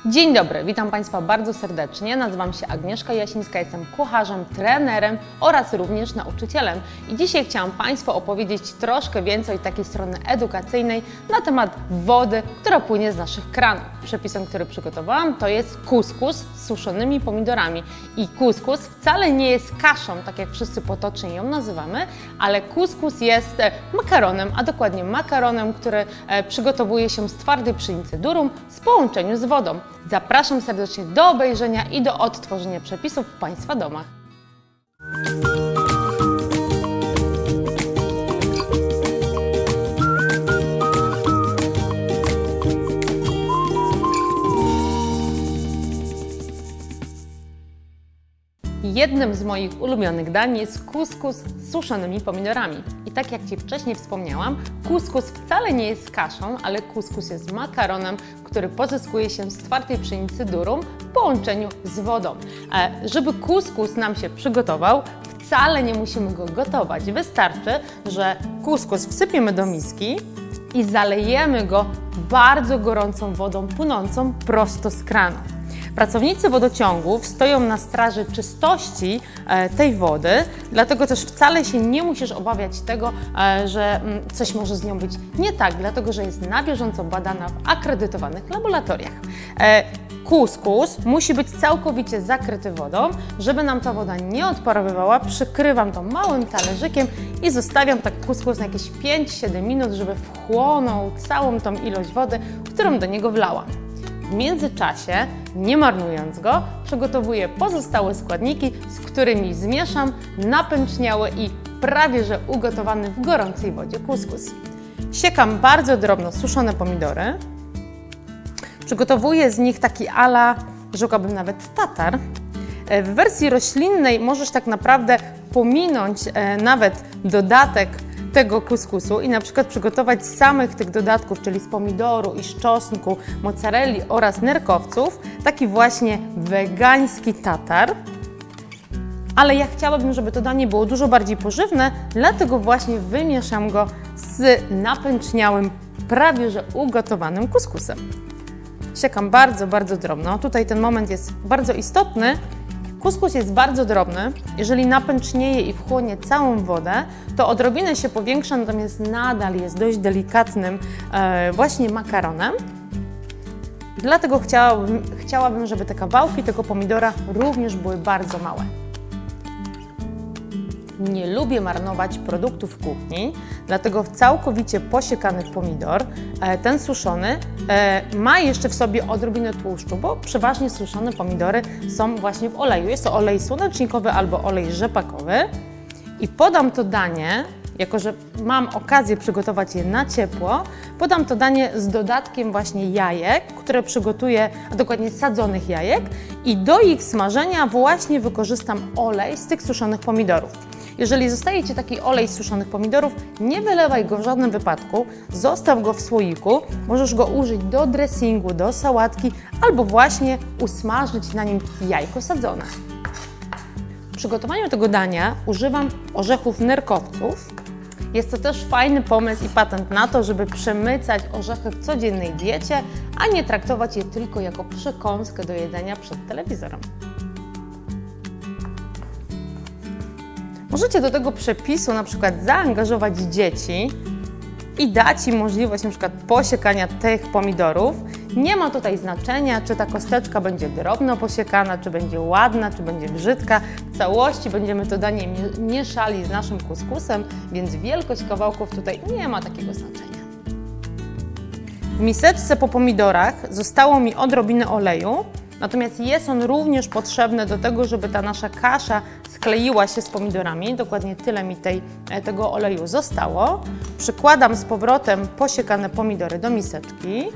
Dzień dobry, witam Państwa bardzo serdecznie. Nazywam się Agnieszka Jasińska, jestem kucharzem, trenerem oraz również nauczycielem. I dzisiaj chciałam Państwu opowiedzieć troszkę więcej takiej strony edukacyjnej na temat wody, która płynie z naszych kranów. Przepisem, który przygotowałam, to jest kuskus z suszonymi pomidorami. I kuskus wcale nie jest kaszą, tak jak wszyscy potocznie ją nazywamy, ale kuskus jest makaronem, a dokładnie makaronem, który przygotowuje się z twardej pszenicy durum w połączeniu z wodą. Zapraszam serdecznie do obejrzenia i do odtworzenia przepisów w Państwa domach. Jednym z moich ulubionych dań jest kuskus z suszonymi pomidorami. I tak jak Ci wcześniej wspomniałam, kuskus wcale nie jest kaszą, ale kuskus jest makaronem, który pozyskuje się z twardej pszenicy durum w połączeniu z wodą. Żeby kuskus nam się przygotował, wcale nie musimy go gotować. Wystarczy, że kuskus wsypiemy do miski i zalejemy go bardzo gorącą wodą płynącą prosto z kranu. Pracownicy wodociągów stoją na straży czystości tej wody, dlatego też wcale się nie musisz obawiać tego, że coś może z nią być nie tak, dlatego że jest na bieżąco badana w akredytowanych laboratoriach. Kuskus musi być całkowicie zakryty wodą, żeby nam ta woda nie odparowywała. Przykrywam to małym talerzykiem i zostawiam tak kuskus na jakieś 5-7 minut, żeby wchłonął całą tą ilość wody, którą do niego wlałam. W międzyczasie, nie marnując go, przygotowuję pozostałe składniki, z którymi zmieszam napęczniały i prawie że ugotowany w gorącej wodzie kuskus. Siekam bardzo drobno suszone pomidory. Przygotowuję z nich taki rzekłabym nawet tatar. W wersji roślinnej możesz tak naprawdę pominąć nawet dodatek tego kuskusu i na przykład przygotować z samych tych dodatków, czyli z pomidoru i z czosnku, mozzarelli oraz nerkowców, taki właśnie wegański tatar. Ale ja chciałabym, żeby to danie było dużo bardziej pożywne, dlatego właśnie wymieszam go z napęczniałym, prawie że ugotowanym kuskusem. Siekam bardzo, bardzo drobno. Tutaj ten moment jest bardzo istotny. Kuskus jest bardzo drobny. Jeżeli napęcznieje i wchłonie całą wodę, to odrobinę się powiększa, natomiast nadal jest dość delikatnym właśnie makaronem. Dlatego chciałabym, żeby te kawałki tego pomidora również były bardzo małe. Nie lubię marnować produktów w kuchni, dlatego całkowicie posiekany pomidor, ten suszony, ma jeszcze w sobie odrobinę tłuszczu, bo przeważnie suszone pomidory są właśnie w oleju. Jest to olej słonecznikowy albo olej rzepakowy. I podam to danie, jako że mam okazję przygotować je na ciepło, podam to danie z dodatkiem właśnie jajek, które przygotuję, a dokładnie sadzonych jajek, i do ich smażenia właśnie wykorzystam olej z tych suszonych pomidorów. Jeżeli zostaje Ci taki olej z suszonych pomidorów, nie wylewaj go w żadnym wypadku, zostaw go w słoiku, możesz go użyć do dressingu, do sałatki albo właśnie usmażyć na nim jajko sadzone. W przygotowaniu tego dania używam orzechów nerkowców. Jest to też fajny pomysł i patent na to, żeby przemycać orzechy w codziennej diecie, a nie traktować je tylko jako przekąskę do jedzenia przed telewizorem. Możecie do tego przepisu na przykład zaangażować dzieci i dać im możliwość na przykład posiekania tych pomidorów. Nie ma tutaj znaczenia, czy ta kosteczka będzie drobno posiekana, czy będzie ładna, czy będzie brzydka. W całości będziemy to danie mieszali z naszym kuskusem, więc wielkość kawałków tutaj nie ma takiego znaczenia. W miseczce po pomidorach zostało mi odrobinę oleju. Natomiast jest on również potrzebny do tego, żeby ta nasza kasza skleiła się z pomidorami. Dokładnie tyle mi tego oleju zostało. Przykładam z powrotem posiekane pomidory do miseczki.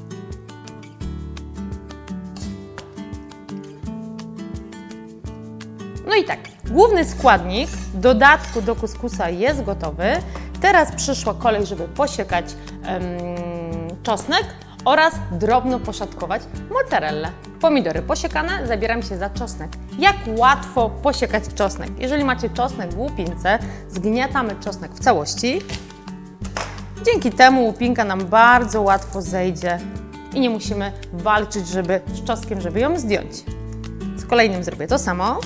No i tak, główny składnik dodatku do kuskusa jest gotowy. Teraz przyszła kolej, żeby posiekać czosnek oraz drobno poszatkować mozzarellę. Pomidory posiekane, zabieram się za czosnek. Jak łatwo posiekać czosnek? Jeżeli macie czosnek w łupince, zgniatamy czosnek w całości. Dzięki temu łupinka nam bardzo łatwo zejdzie i nie musimy walczyć z czosnkiem, żeby ją zdjąć. Z kolejnym zrobię to samo.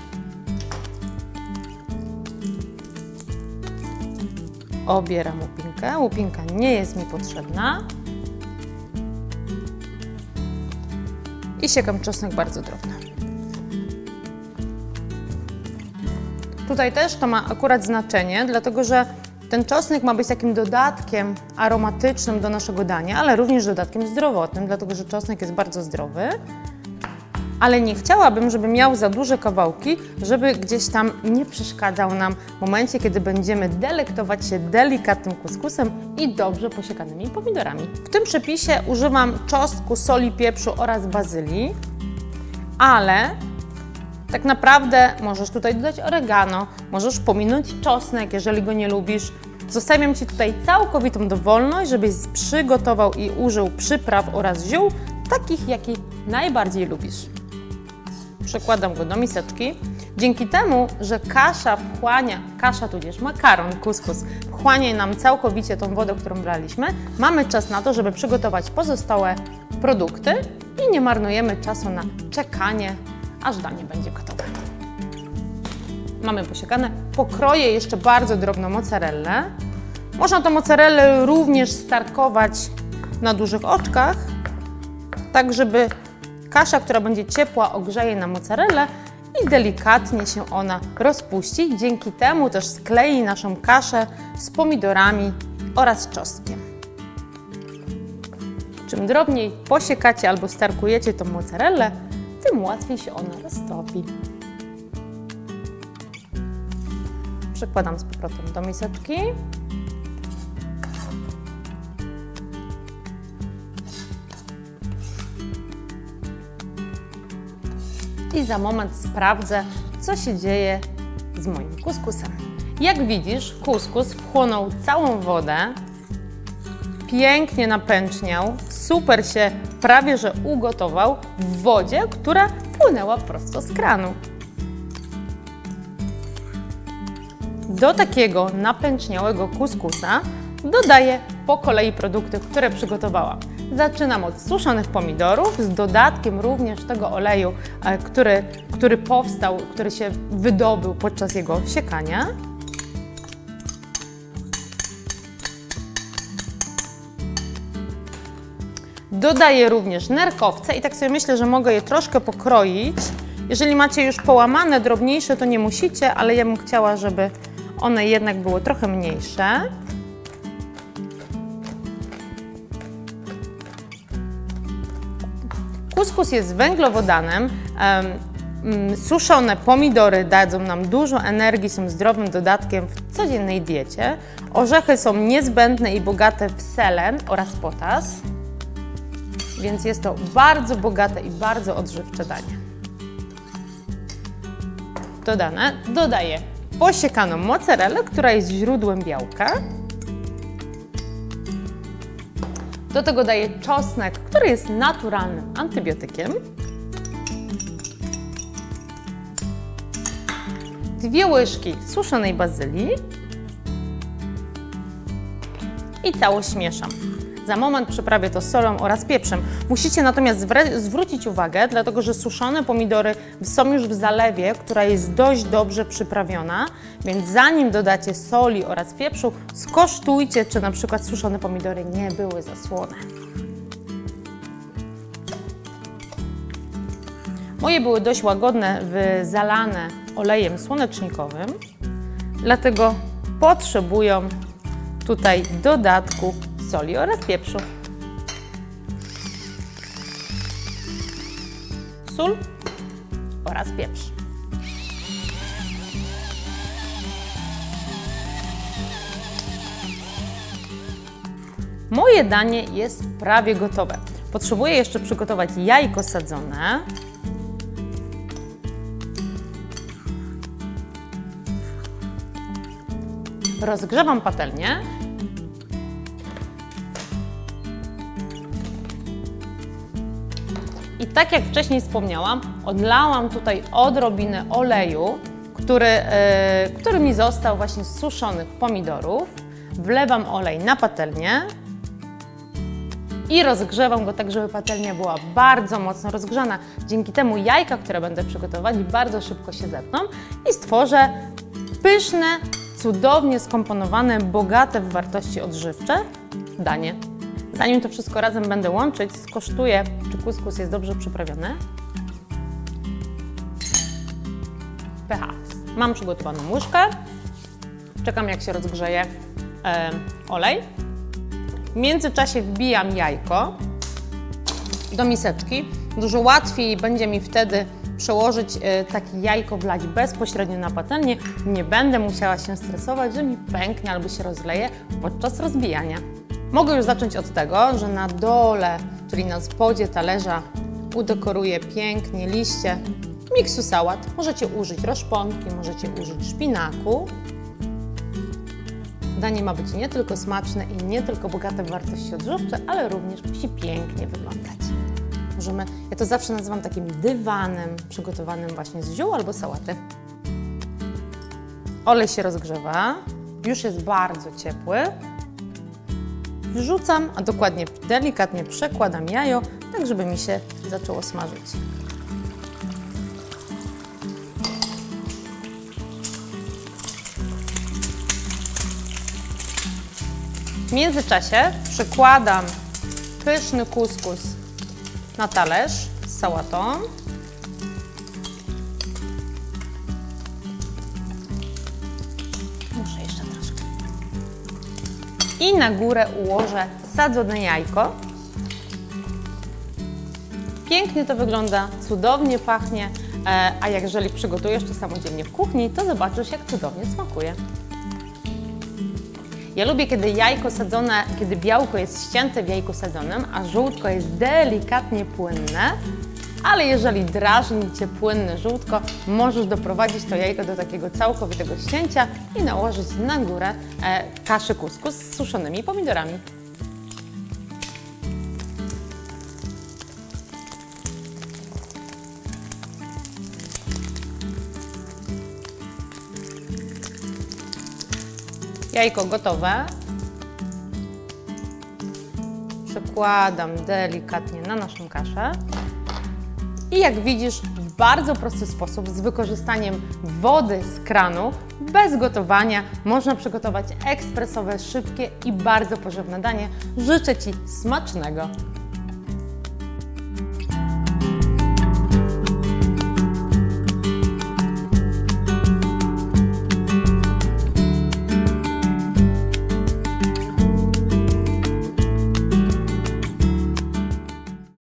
Obieram łupinkę. Łupinka nie jest mi potrzebna. I siekam czosnek bardzo drobno. Tutaj też to ma akurat znaczenie, dlatego że ten czosnek ma być takim dodatkiem aromatycznym do naszego dania, ale również dodatkiem zdrowotnym, dlatego że czosnek jest bardzo zdrowy. Ale nie chciałabym, żeby miał za duże kawałki, żeby gdzieś tam nie przeszkadzał nam w momencie, kiedy będziemy delektować się delikatnym kuskusem i dobrze posiekanymi pomidorami. W tym przepisie używam czosnku, soli, pieprzu oraz bazylii, ale tak naprawdę możesz tutaj dodać oregano, możesz pominąć czosnek, jeżeli go nie lubisz. Zostawiam Ci tutaj całkowitą dowolność, żebyś przygotował i użył przypraw oraz ziół, takich, jakie najbardziej lubisz. Przekładam go do miseczki. Dzięki temu, że kasza tudzież makaron, kuskus, wchłania nam całkowicie tą wodę, którą braliśmy, mamy czas na to, żeby przygotować pozostałe produkty i nie marnujemy czasu na czekanie, aż danie będzie gotowe. Mamy posiekane. Pokroję jeszcze bardzo drobno mozzarellę. Można tą mozzarellę również starkować na dużych oczkach, tak żeby kasza, która będzie ciepła, ogrzeje na mozzarellę i delikatnie się ona rozpuści. Dzięki temu też sklei naszą kaszę z pomidorami oraz czosnkiem. Czym drobniej posiekacie albo starkujecie tą mozzarellę, tym łatwiej się ona roztopi. Przekładam z powrotem do miseczki. I za moment sprawdzę, co się dzieje z moim kuskusem. Jak widzisz, kuskus wchłonął całą wodę, pięknie napęczniał, super się prawie że ugotował w wodzie, która płynęła prosto z kranu. Do takiego napęczniałego kuskusa dodaję po kolei produkty, które przygotowałam. Zaczynam od suszonych pomidorów z dodatkiem również tego oleju, który powstał, który się wydobył podczas jego siekania. Dodaję również nerkowce i tak sobie myślę, że mogę je troszkę pokroić. Jeżeli macie już połamane, drobniejsze, to nie musicie, ale ja bym chciała, żeby one jednak były trochę mniejsze. Kuskus jest węglowodanem. Suszone pomidory dadzą nam dużo energii, są zdrowym dodatkiem w codziennej diecie. Orzechy są niezbędne i bogate w selen oraz potas, więc jest to bardzo bogate i bardzo odżywcze danie. Dodaję posiekaną mozzarellę, która jest źródłem białka. Do tego daję czosnek, który jest naturalnym antybiotykiem. 2 łyżki suszonej bazylii i całość mieszam. Za moment przyprawię to solą oraz pieprzem. Musicie natomiast zwrócić uwagę, dlatego że suszone pomidory są już w zalewie, która jest dość dobrze przyprawiona, więc zanim dodacie soli oraz pieprzu, skosztujcie, czy na przykład suszone pomidory nie były za słone. Moje były dość łagodne, zalane olejem słonecznikowym, dlatego potrzebują tutaj dodatku soli oraz pieprzu. Sól oraz pieprz. Moje danie jest prawie gotowe. Potrzebuję jeszcze przygotować jajko sadzone. Rozgrzewam patelnię. I tak jak wcześniej wspomniałam, odlałam tutaj odrobinę oleju, który mi został właśnie z suszonych pomidorów. Wlewam olej na patelnię. i rozgrzewam go tak, żeby patelnia była bardzo mocno rozgrzana. Dzięki temu jajka, które będę przygotować, bardzo szybko się zepną i stworzę pyszne, cudownie skomponowane, bogate w wartości odżywcze danie. Zanim to wszystko razem będę łączyć, skosztuję, czy kuskus jest dobrze przyprawiony. pH. Mam przygotowaną łyżkę. Czekam, jak się rozgrzeje olej. W międzyczasie wbijam jajko do miseczki. Dużo łatwiej będzie mi wtedy przełożyć takie jajko, wlać bezpośrednio na patelnię. Nie będę musiała się stresować, że mi pęknie albo się rozleje podczas rozbijania. Mogę już zacząć od tego, że na dole, czyli na spodzie talerza, udekoruję pięknie liście miksu sałat. Możecie użyć roszponki, możecie użyć szpinaku. Danie ma być nie tylko smaczne i nie tylko bogate w wartości odżywcze, ale również musi pięknie wyglądać. Ja to zawsze nazywam takim dywanem przygotowanym właśnie z ziół albo sałaty. Olej się rozgrzewa, już jest bardzo ciepły. Wrzucam, a dokładnie delikatnie przekładam jajo, tak żeby mi się zaczęło smażyć. W międzyczasie przykładam pyszny kuskus na talerz z sałatą. Muszę jeszcze troszkę. I na górę ułożę sadzone jajko. Pięknie to wygląda, cudownie pachnie, a jeżeli przygotujesz to samodzielnie w kuchni, to zobaczysz, jak cudownie smakuje. Ja lubię, kiedy jajko sadzone, kiedy białko jest ścięte w jajku sadzonym, a żółtko jest delikatnie płynne, ale jeżeli drażni Cię płynne żółtko, możesz doprowadzić to jajko do takiego całkowitego ścięcia i nałożyć na górę kaszy kuskus z suszonymi pomidorami. Jajko gotowe. Przekładam delikatnie na naszą kaszę. I jak widzisz, w bardzo prosty sposób, z wykorzystaniem wody z kranu, bez gotowania, można przygotować ekspresowe, szybkie i bardzo pożywne danie. Życzę Ci smacznego!